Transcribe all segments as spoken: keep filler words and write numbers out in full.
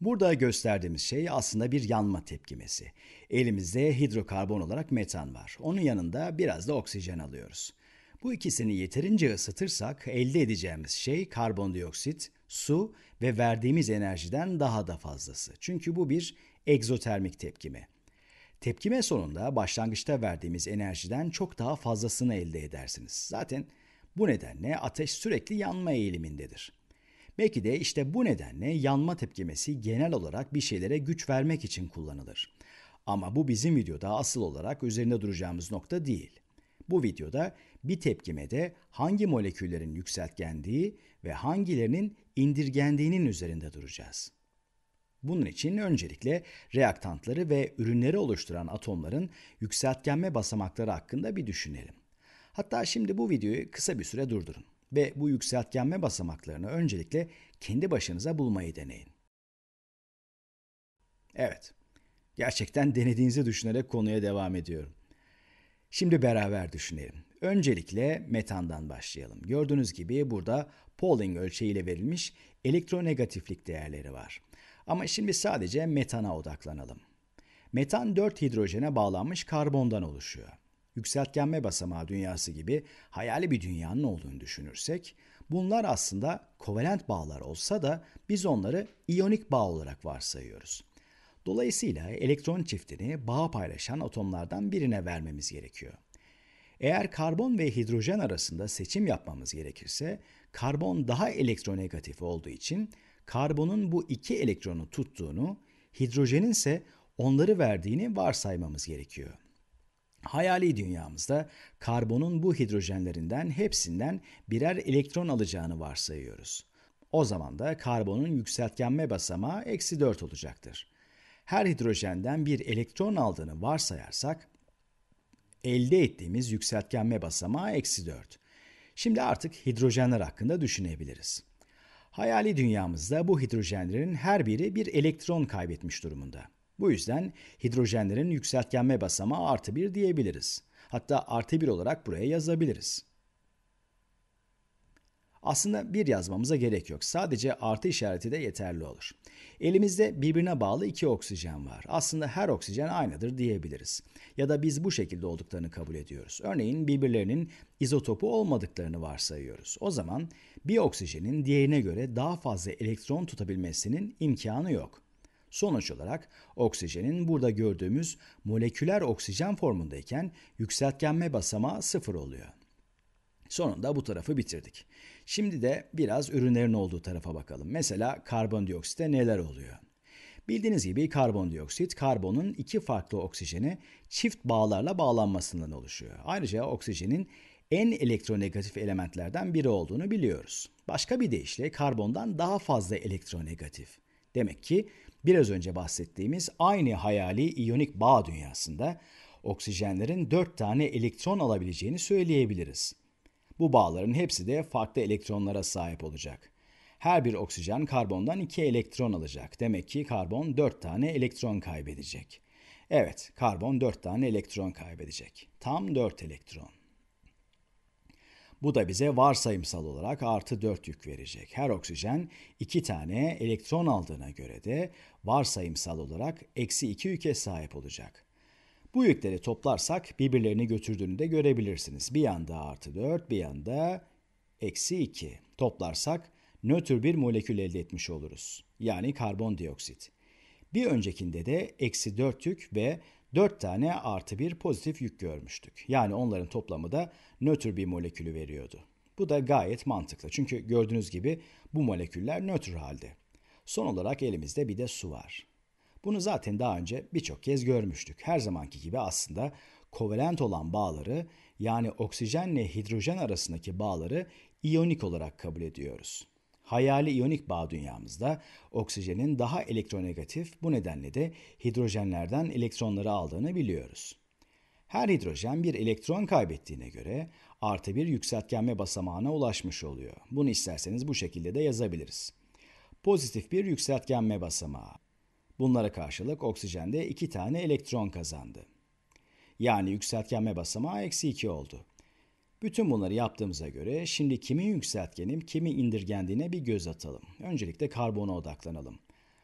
Burada gösterdiğimiz şey aslında bir yanma tepkimesi. Elimizde hidrokarbon olarak metan var. Onun yanında biraz da oksijen alıyoruz. Bu ikisini yeterince ısıtırsak elde edeceğimiz şey karbondioksit, su ve verdiğimiz enerjiden daha da fazlası. Çünkü bu bir egzotermik tepkime. Tepkime sonunda başlangıçta verdiğimiz enerjiden çok daha fazlasını elde edersiniz. Zaten bu nedenle ateş sürekli yanma eğilimindedir. Belki de işte bu nedenle yanma tepkimesi genel olarak bir şeylere güç vermek için kullanılır. Ama bu bizim videoda asıl olarak üzerinde duracağımız nokta değil. Bu videoda bir tepkimede hangi moleküllerin yükseltgendiği ve hangilerinin indirgendiğinin üzerinde duracağız. Bunun için öncelikle reaktantları ve ürünleri oluşturan atomların yükseltgenme basamakları hakkında bir düşünelim. Hatta şimdi bu videoyu kısa bir süre durdurun ve bu yükseltgenme basamaklarını öncelikle kendi başınıza bulmayı deneyin. Evet, gerçekten denediğinizi düşünerek konuya devam ediyorum. Şimdi beraber düşünelim. Öncelikle metandan başlayalım. Gördüğünüz gibi burada Pauling ölçeğiyle verilmiş elektronegatiflik değerleri var. Ama şimdi sadece metana odaklanalım. Metan dört hidrojene bağlanmış karbondan oluşuyor. Yükseltgenme basamağı dünyası gibi hayali bir dünyanın olduğunu düşünürsek, bunlar aslında kovalent bağlar olsa da biz onları iyonik bağ olarak varsayıyoruz. Dolayısıyla elektron çiftini bağ paylaşan atomlardan birine vermemiz gerekiyor. Eğer karbon ve hidrojen arasında seçim yapmamız gerekirse, karbon daha elektronegatif olduğu için karbonun bu iki elektronu tuttuğunu, hidrojenin ise onları verdiğini varsaymamız gerekiyor. Hayali dünyamızda karbonun bu hidrojenlerinden hepsinden birer elektron alacağını varsayıyoruz. O zaman da karbonun yükseltgenme basamağı eksi dört olacaktır. Her hidrojenden bir elektron aldığını varsayarsak, elde ettiğimiz yükseltgenme basamağı eksi dört. Şimdi artık hidrojenler hakkında düşünebiliriz. Hayali dünyamızda bu hidrojenlerin her biri bir elektron kaybetmiş durumunda. Bu yüzden hidrojenlerin yükseltgenme basamağı artı bir diyebiliriz. Hatta artı bir olarak buraya yazabiliriz. Aslında bir yazmamıza gerek yok. Sadece artı işareti de yeterli olur. Elimizde birbirine bağlı iki oksijen var. Aslında her oksijen aynıdır diyebiliriz. Ya da biz bu şekilde olduklarını kabul ediyoruz. Örneğin birbirlerinin izotopu olmadıklarını varsayıyoruz. O zaman bir oksijenin diğerine göre daha fazla elektron tutabilmesinin imkanı yok. Sonuç olarak oksijenin burada gördüğümüz moleküler oksijen formundayken yükseltgenme basamağı sıfır oluyor. Sonunda bu tarafı bitirdik. Şimdi de biraz ürünlerin olduğu tarafa bakalım. Mesela karbondioksitte neler oluyor? Bildiğiniz gibi karbondioksit, karbonun iki farklı oksijeni çift bağlarla bağlanmasından oluşuyor. Ayrıca oksijenin en elektronegatif elementlerden biri olduğunu biliyoruz. Başka bir deyişle karbondan daha fazla elektronegatif. Demek ki biraz önce bahsettiğimiz aynı hayali iyonik bağ dünyasında oksijenlerin dört tane elektron alabileceğini söyleyebiliriz. Bu bağların hepsi de farklı elektronlara sahip olacak. Her bir oksijen karbondan iki elektron alacak. Demek ki karbon dört tane elektron kaybedecek. Evet, karbon dört tane elektron kaybedecek. Tam dört elektron. Bu da bize varsayımsal olarak artı dört yük verecek. Her oksijen iki tane elektron aldığına göre de varsayımsal olarak eksi iki yüke sahip olacak. Bu yükleri toplarsak birbirlerini götürdüğünü de görebilirsiniz. Bir yanda artı dört, bir yanda eksi iki. Toplarsak nötr bir molekül elde etmiş oluruz. Yani karbondioksit. Bir öncekinde de eksi dört yük ve dört tane artı bir pozitif yük görmüştük. Yani onların toplamı da nötr bir molekülü veriyordu. Bu da gayet mantıklı. Çünkü gördüğünüz gibi bu moleküller nötr halde. Son olarak elimizde bir de su var. Bunu zaten daha önce birçok kez görmüştük. Her zamanki gibi aslında kovalent olan bağları, yani oksijenle hidrojen arasındaki bağları iyonik olarak kabul ediyoruz. Hayali iyonik bağ dünyamızda oksijenin daha elektronegatif, bu nedenle de hidrojenlerden elektronları aldığını biliyoruz. Her hidrojen bir elektron kaybettiğine göre artı bir yükseltgenme basamağına ulaşmış oluyor. Bunu isterseniz bu şekilde de yazabiliriz. Pozitif bir yükseltgenme basamağı. Bunlara karşılık oksijen de iki tane elektron kazandı. Yani yükseltgenme basamağı eksi iki oldu. Bütün bunları yaptığımıza göre şimdi kimin yükseltgenim, kimin indirgendiğine bir göz atalım. Öncelikle karbona odaklanalım.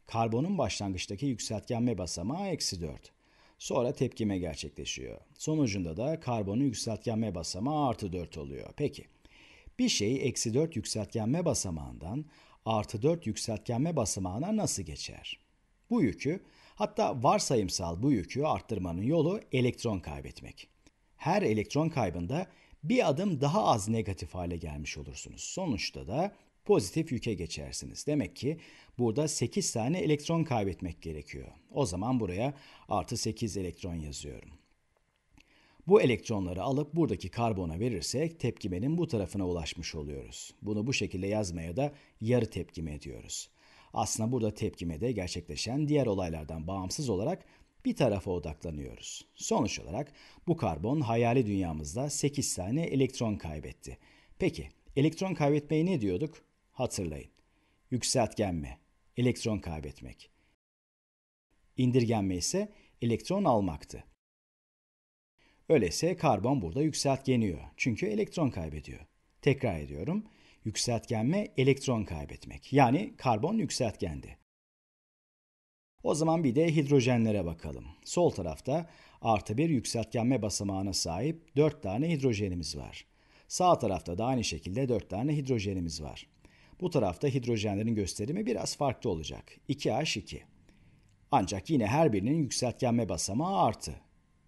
Karbonun başlangıçtaki yükseltgenme basamağı eksi dört. Sonra tepkime gerçekleşiyor. Sonucunda da karbonun yükseltgenme basamağı artı dört oluyor. Peki, bir şey eksi dört yükseltgenme basamağından artı dört yükseltgenme basamağına nasıl geçer? Bu yükü, hatta varsayımsal bu yükü arttırmanın yolu elektron kaybetmek. Her elektron kaybında bir adım daha az negatif hale gelmiş olursunuz. Sonuçta da pozitif yüke geçersiniz. Demek ki burada sekiz tane elektron kaybetmek gerekiyor. O zaman buraya artı sekiz elektron yazıyorum. Bu elektronları alıp buradaki karbona verirsek tepkimenin bu tarafına ulaşmış oluyoruz. Bunu bu şekilde yazmaya da yarı tepkime diyoruz. Aslında burada tepkimede gerçekleşen diğer olaylardan bağımsız olarak bir tarafa odaklanıyoruz. Sonuç olarak bu karbon hayali dünyamızda sekiz tane elektron kaybetti. Peki, elektron kaybetmeyi ne diyorduk? Hatırlayın. Yükseltgenme, elektron kaybetmek. İndirgenme ise elektron almaktı. Öyleyse karbon burada yükseltgeniyor. Çünkü elektron kaybediyor. Tekrar ediyorum. Yükseltgenme elektron kaybetmek. Yani karbon yükseltgendi. O zaman bir de hidrojenlere bakalım. Sol tarafta artı bir yükseltgenme basamağına sahip dört tane hidrojenimiz var. Sağ tarafta da aynı şekilde dört tane hidrojenimiz var. Bu tarafta hidrojenlerin gösterimi biraz farklı olacak. iki H iki. Ancak yine her birinin yükseltgenme basamağı artı.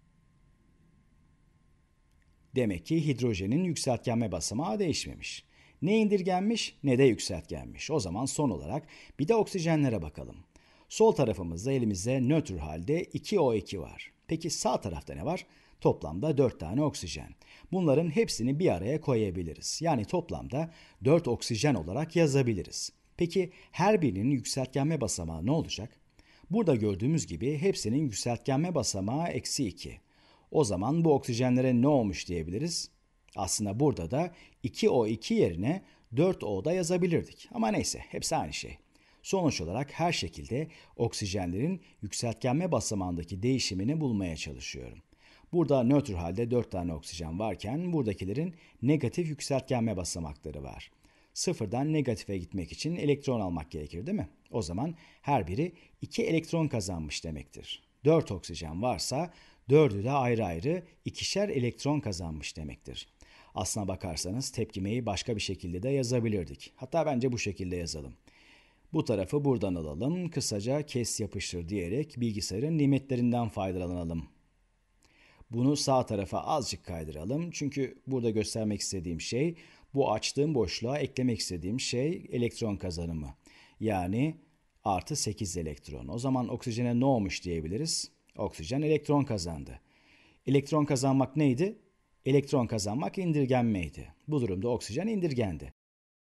Demek ki hidrojenin yükseltgenme basamağı değişmemiş. Ne indirgenmiş ne de yükseltgenmiş. O zaman son olarak bir de oksijenlere bakalım. Sol tarafımızda elimizde nötr halde iki O iki var. Peki sağ tarafta ne var? Toplamda dört tane oksijen. Bunların hepsini bir araya koyabiliriz. Yani toplamda dört oksijen olarak yazabiliriz. Peki her birinin yükseltgenme basamağı ne olacak? Burada gördüğümüz gibi hepsinin yükseltgenme basamağı eksi iki. O zaman bu oksijenlere ne olmuş diyebiliriz? Aslında burada da iki O iki yerine dört O da yazabilirdik. Ama neyse, hepsi aynı şey. Sonuç olarak her şekilde oksijenlerin yükseltgenme basamağındaki değişimini bulmaya çalışıyorum. Burada nötr halde dört tane oksijen varken buradakilerin negatif yükseltgenme basamakları var. Sıfırdan negatife gitmek için elektron almak gerekir değil mi? O zaman her biri iki elektron kazanmış demektir. dört oksijen varsa dördü de ayrı ayrı ikişer elektron kazanmış demektir. Aslına bakarsanız tepkimeyi başka bir şekilde de yazabilirdik. Hatta bence bu şekilde yazalım. Bu tarafı buradan alalım, kısaca kes yapıştır diyerek bilgisayarın nimetlerinden faydalanalım. Bunu sağ tarafa azıcık kaydıralım çünkü burada göstermek istediğim şey, bu açtığım boşluğa eklemek istediğim şey elektron kazanımı. Yani artı sekiz elektron. O zaman oksijene ne olmuş diyebiliriz? Oksijen elektron kazandı. Elektron kazanmak neydi? Elektron kazanmak indirgenmeydi. Bu durumda oksijen indirgendi.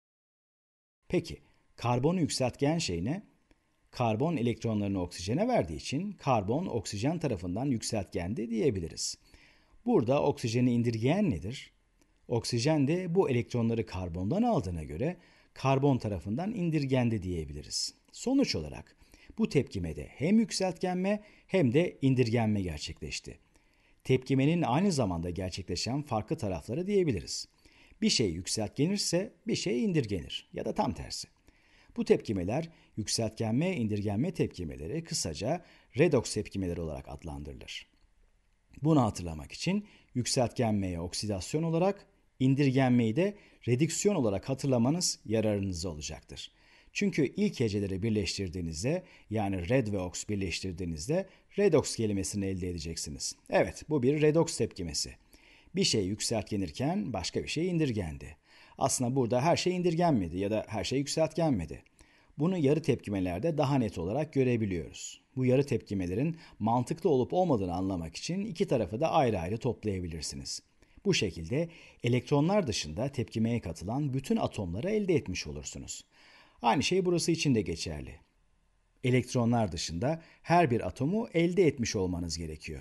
Peki, karbonu yükseltgen şey ne? Karbon elektronlarını oksijene verdiği için karbon oksijen tarafından yükseltgendi diyebiliriz. Burada oksijeni indirgeyen nedir? Oksijen de bu elektronları karbondan aldığına göre karbon tarafından indirgendi diyebiliriz. Sonuç olarak bu tepkimede hem yükseltgenme hem de indirgenme gerçekleşti. Tepkimenin aynı zamanda gerçekleşen farklı tarafları diyebiliriz. Bir şey yükseltgenirse bir şey indirgenir ya da tam tersi. Bu tepkimeler yükseltgenme, indirgenme tepkimeleri, kısaca redoks tepkimeleri olarak adlandırılır. Bunu hatırlamak için yükseltgenmeye oksidasyon olarak, indirgenmeyi de redüksiyon olarak hatırlamanız yararınıza olacaktır. Çünkü ilk heceleri birleştirdiğinizde, yani red ve oks birleştirdiğinizde redoks kelimesini elde edeceksiniz. Evet, bu bir redoks tepkimesi. Bir şey yükseltgenirken başka bir şey indirgendi. Aslında burada her şey indirgenmedi ya da her şey yükseltgenmedi. Bunu yarı tepkimelerde daha net olarak görebiliyoruz. Bu yarı tepkimelerin mantıklı olup olmadığını anlamak için iki tarafı da ayrı ayrı toplayabilirsiniz. Bu şekilde elektronlar dışında tepkimeye katılan bütün atomları elde etmiş olursunuz. Aynı şey burası için de geçerli. Elektronlar dışında her bir atomu elde etmiş olmanız gerekiyor.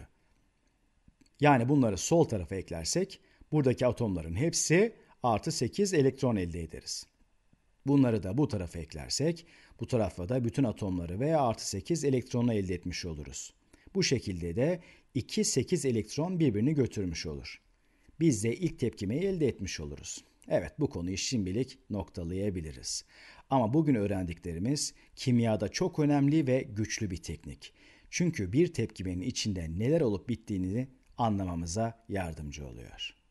Yani bunları sol tarafa eklersek buradaki atomların hepsi artı sekiz elektron elde ederiz. Bunları da bu tarafa eklersek bu tarafa da bütün atomları ve artı sekiz elektronu elde etmiş oluruz. Bu şekilde de iki, sekiz elektron birbirini götürmüş olur. Biz de ilk tepkimeyi elde etmiş oluruz. Evet, bu konuyu şimdilik noktalayabiliriz. Ama bugün öğrendiklerimiz kimyada çok önemli ve güçlü bir teknik. Çünkü bir tepkimenin içinde neler olup bittiğini anlamamıza yardımcı oluyor.